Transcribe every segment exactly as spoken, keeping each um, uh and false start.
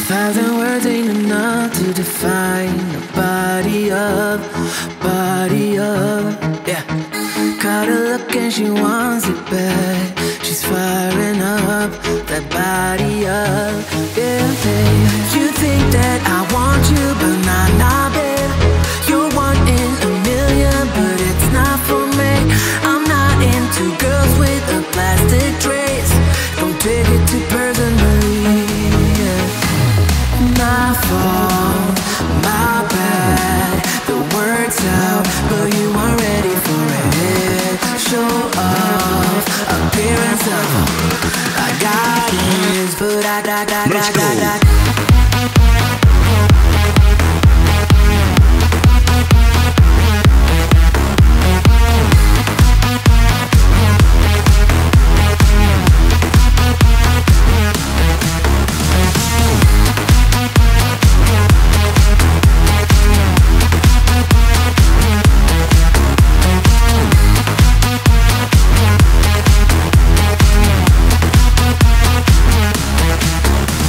thousand words ain't enough to define a body of, body of, yeah. Caught her look and she wants it back. She's firing up that body up, yeah, babe. You think that I want you, but nah, nah, babe. You're one in a million, but it's not for me. I'm not into girls with a plastic trace. Don't take it too personally, yeah. My fault, my bad. The word's out, but you aren't ready for it. Show off, appearance of I got it, but I got, got, got, got, got.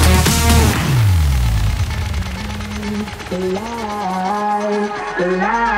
The light, the light.